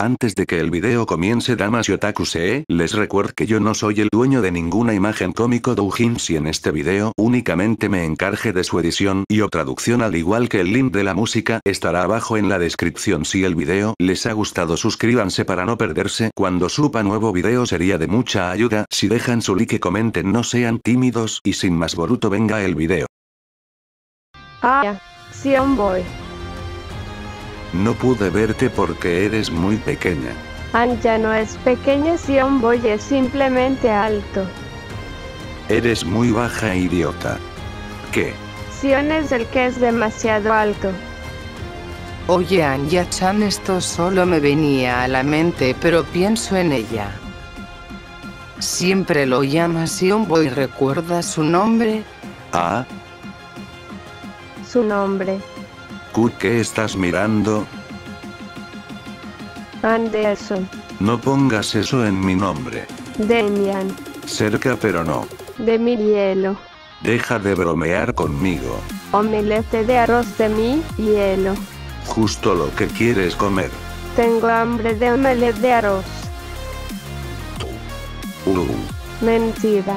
Antes de que el video comience, damas y otakus, les recuerdo que yo no soy el dueño de ninguna imagen cómico doujinshi en este video, únicamente me encargué de su edición y o traducción, al igual que el link de la música estará abajo en la descripción. Si el video les ha gustado, suscríbanse para no perderse cuando suba nuevo video, sería de mucha ayuda si dejan su like y comenten, no sean tímidos, y sin más Boruto, venga el video. Sion Boy. No pude verte porque eres muy pequeña. Ya no es pequeña, Sion Boy es simplemente alto. Eres muy baja, idiota. ¿Qué? Sion es el que es demasiado alto. Oye, Anya-chan, esto solo me venía a la mente, pero pienso en ella. Siempre lo llama Sion Boy, ¿recuerdas su nombre? Ah, Su nombre. ¿qué estás mirando? Anderson. No pongas eso en mi nombre. Demian. Cerca pero no. De mi hielo. Deja de bromear conmigo. Omelette de arroz de mi hielo. Justo lo que quieres comer. Tengo hambre de omelette de arroz. Mentira.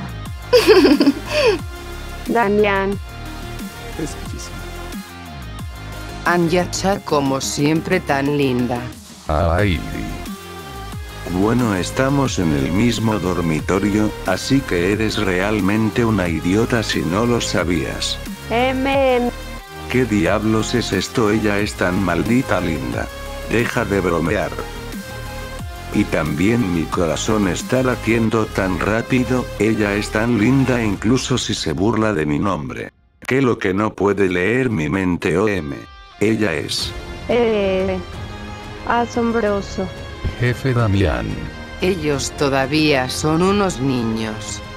Damián. Es bellísimo. Anya-chan, como siempre, tan linda. Ay. Bueno, estamos en el mismo dormitorio, así que eres realmente una idiota si no lo sabías. ¿Qué diablos es esto? Ella es tan maldita linda. Deja de bromear. Y también mi corazón está latiendo tan rápido, ella es tan linda incluso si se burla de mi nombre. ¿Qué lo que no puede leer mi mente? Ella es... Asombroso. Jefe Damián. Ellos todavía son unos niños.